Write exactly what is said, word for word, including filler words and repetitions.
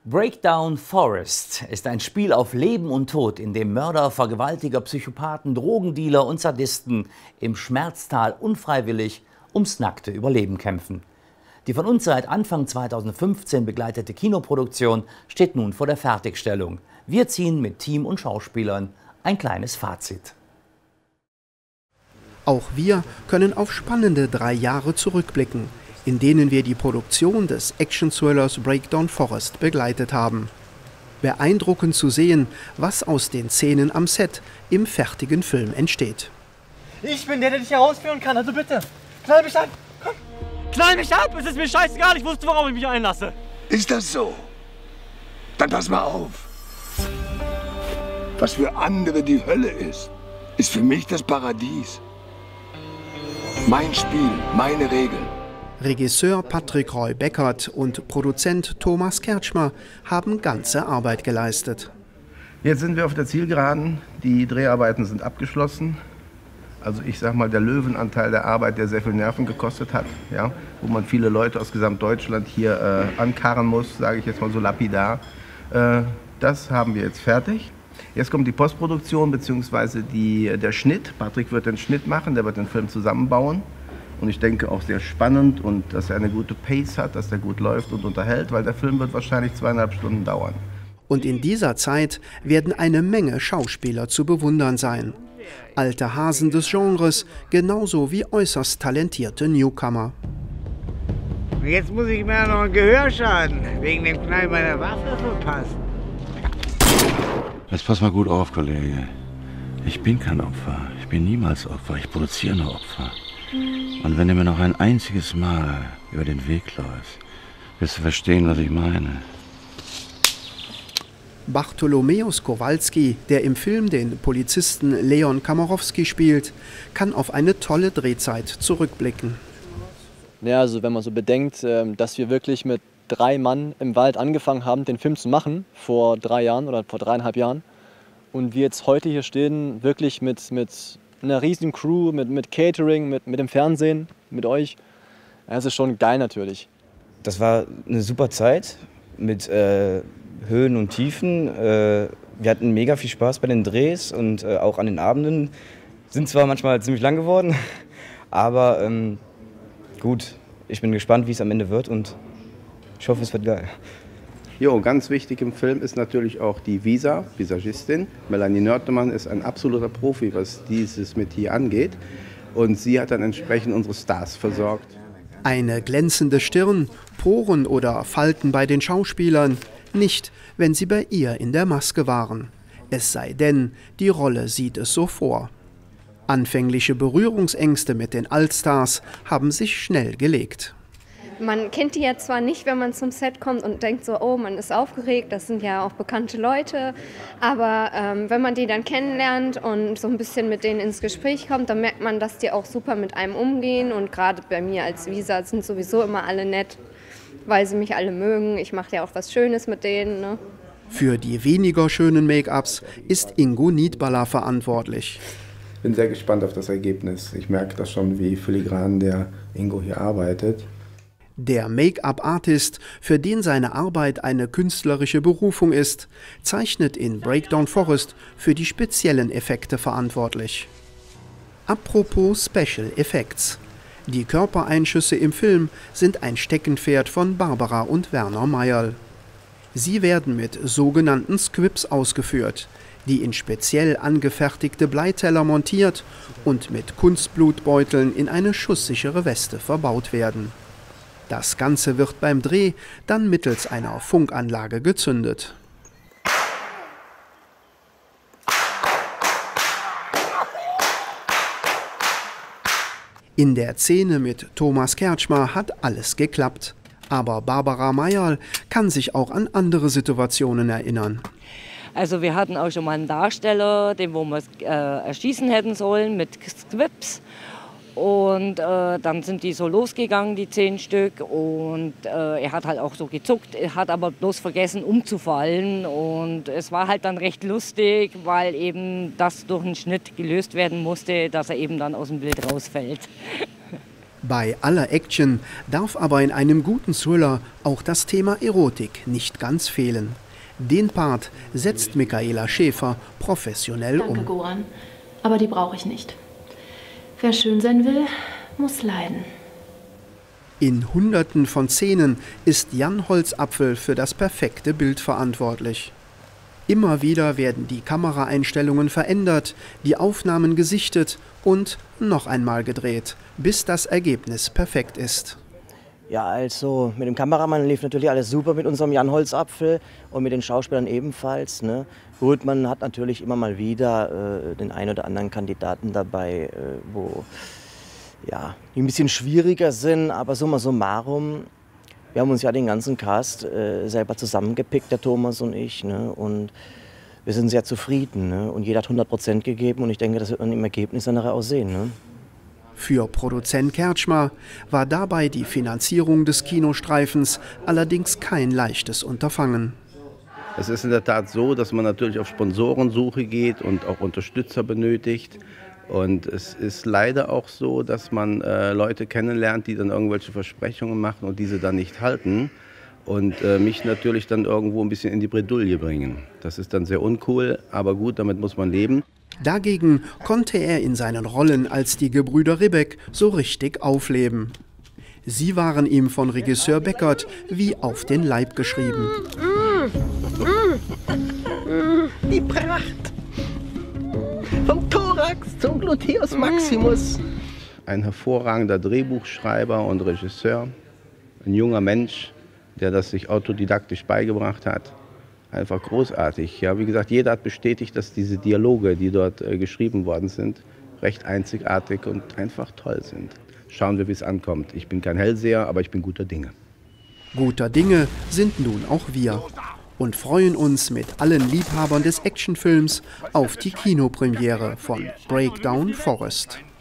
Breakdown Forest ist ein Spiel auf Leben und Tod, in dem Mörder, Vergewaltiger, Psychopathen, Drogendealer und Sadisten im Schmerztal unfreiwillig ums nackte Überleben kämpfen. Die von uns seit Anfang zweitausendfünfzehn begleitete Kinoproduktion steht nun vor der Fertigstellung. Wir ziehen mit Team und Schauspielern ein kleines Fazit. Auch wir können auf spannende drei Jahre zurückblicken, in denen wir die Produktion des Action-Thrillers Breakdown Forest begleitet haben. Beeindruckend zu sehen, was aus den Szenen am Set im fertigen Film entsteht. Ich bin der, der dich herausführen kann, also bitte, knall mich an, komm. Knall mich ab, es ist mir scheißegal, ich wusste, worauf ich mich einlasse. Ist das so? Dann pass mal auf. Was für andere die Hölle ist, ist für mich das Paradies. Mein Spiel, meine Regeln. Regisseur Patrick Roy-Beckert und Produzent Thomas Kertschmer haben ganze Arbeit geleistet. Jetzt sind wir auf der Zielgeraden. Die Dreharbeiten sind abgeschlossen. Also ich sag mal, der Löwenanteil der Arbeit, der sehr viel Nerven gekostet hat, ja, wo man viele Leute aus Gesamtdeutschland hier äh, ankarren muss, sage ich jetzt mal so lapidar. Äh, das haben wir jetzt fertig. Jetzt kommt die Postproduktion bzw. der Schnitt. Patrick wird den Schnitt machen, der wird den Film zusammenbauen. Und ich denke auch sehr spannend und dass er eine gute Pace hat, dass er gut läuft und unterhält, weil der Film wird wahrscheinlich zweieinhalb Stunden dauern. Und in dieser Zeit werden eine Menge Schauspieler zu bewundern sein. Alte Hasen des Genres, genauso wie äußerst talentierte Newcomer. Jetzt muss ich mir noch einen Gehörschaden wegen dem Knall meiner Waffe verpassen. Jetzt pass mal gut auf, Kollege. Ich bin kein Opfer. Ich bin niemals Opfer. Ich produziere nur Opfer. Und wenn du mir noch ein einziges Mal über den Weg läufst, wirst du verstehen, was ich meine. Bartholomäus Kowalski, der im Film den Polizisten Leon Kamarowski spielt, kann auf eine tolle Drehzeit zurückblicken. Ja, also wenn man so bedenkt, dass wir wirklich mit drei Mann im Wald angefangen haben, den Film zu machen, vor drei Jahren oder vor dreieinhalb Jahren. Und wir jetzt heute hier stehen, wirklich mit, mit einer riesigen Crew, mit, mit Catering, mit, mit dem Fernsehen, mit euch. Das ist schon geil natürlich. Das war eine super Zeit mit äh, Höhen und Tiefen. Äh, wir hatten mega viel Spaß bei den Drehs und äh, auch an den Abenden. Sind zwar manchmal ziemlich lang geworden, aber ähm, gut, ich bin gespannt, wie es am Ende wird und ich hoffe, es wird geil. Jo, ganz wichtig im Film ist natürlich auch die Visa, Visagistin. Melanie Nörtemann ist ein absoluter Profi, was dieses Metier angeht. Und sie hat dann entsprechend unsere Stars versorgt. Eine glänzende Stirn, Poren oder Falten bei den Schauspielern. Nicht, wenn sie bei ihr in der Maske waren. Es sei denn, die Rolle sieht es so vor. Anfängliche Berührungsängste mit den Allstars haben sich schnell gelegt. Man kennt die ja zwar nicht, wenn man zum Set kommt und denkt so, oh, man ist aufgeregt, das sind ja auch bekannte Leute, aber ähm, wenn man die dann kennenlernt und so ein bisschen mit denen ins Gespräch kommt, dann merkt man, dass die auch super mit einem umgehen und gerade bei mir als Visa sind sowieso immer alle nett, weil sie mich alle mögen. Ich mache ja auch was Schönes mit denen, ne? Für die weniger schönen Make-ups ist Ingo Niedballer verantwortlich. Ich bin sehr gespannt auf das Ergebnis. Ich merke das schon, wie filigran der Ingo hier arbeitet. Der Make-up-Artist, für den seine Arbeit eine künstlerische Berufung ist, zeichnet in Breakdown Forest für die speziellen Effekte verantwortlich. Apropos Special Effects. Die Körpereinschüsse im Film sind ein Steckenpferd von Barbara und Werner Meyerl. Sie werden mit sogenannten Squibs ausgeführt, die in speziell angefertigte Bleiteller montiert und mit Kunstblutbeuteln in eine schusssichere Weste verbaut werden. Das Ganze wird beim Dreh dann mittels einer Funkanlage gezündet. In der Szene mit Thomas Kertschmer hat alles geklappt. Aber Barbara Meyerl kann sich auch an andere Situationen erinnern. Also wir hatten auch schon mal einen Darsteller, den wo wir äh, erschießen hätten sollen mit Squibs. Und äh, dann sind die so losgegangen, die zehn Stück. Und äh, er hat halt auch so gezuckt, er hat aber bloß vergessen umzufallen. Und es war halt dann recht lustig, weil eben das durch einen Schnitt gelöst werden musste, dass er eben dann aus dem Bild rausfällt. Bei aller Action darf aber in einem guten Thriller auch das Thema Erotik nicht ganz fehlen. Den Part setzt Michaela Schäfer professionell um. Danke, Goran, aber die brauche ich nicht. Wer schön sein will, muss leiden. In Hunderten von Szenen ist Jan Holzapfel für das perfekte Bild verantwortlich. Immer wieder werden die Kameraeinstellungen verändert, die Aufnahmen gesichtet und noch einmal gedreht, bis das Ergebnis perfekt ist. Ja, also mit dem Kameramann lief natürlich alles super mit unserem Jan Holzapfel und mit den Schauspielern ebenfalls. Ne? Gut, man hat natürlich immer mal wieder äh, den einen oder anderen Kandidaten dabei, äh, wo ja, die ein bisschen schwieriger sind, aber summa summarum, wir haben uns ja den ganzen Cast äh, selber zusammengepickt, der Thomas und ich, ne? Und wir sind sehr zufrieden, ne? Und jeder hat hundert Prozent gegeben und ich denke, das wird man im Ergebnis dann nachher auch sehen. Ne? Für Produzent Kertschmer war dabei die Finanzierung des Kinostreifens allerdings kein leichtes Unterfangen. Es ist in der Tat so, dass man natürlich auf Sponsorensuche geht und auch Unterstützer benötigt. Und es ist leider auch so, dass man äh, Leute kennenlernt, die dann irgendwelche Versprechungen machen und diese dann nicht halten. Und äh, mich natürlich dann irgendwo ein bisschen in die Bredouille bringen. Das ist dann sehr uncool, aber gut, damit muss man leben. Dagegen konnte er in seinen Rollen als die Gebrüder Ribbeck so richtig aufleben. Sie waren ihm von Regisseur Beckert wie auf den Leib geschrieben. Die Pracht! Vom Thorax zum Gluteus Maximus. Ein hervorragender Drehbuchschreiber und Regisseur, ein junger Mensch, der das sich autodidaktisch beigebracht hat. Einfach großartig. Ja, wie gesagt, jeder hat bestätigt, dass diese Dialoge, die dort äh, geschrieben worden sind, recht einzigartig und einfach toll sind. Schauen wir, wie es ankommt. Ich bin kein Hellseher, aber ich bin guter Dinge. Guter Dinge sind nun auch wir und freuen uns mit allen Liebhabern des Actionfilms auf die Kinopremiere von Breakdown Forest.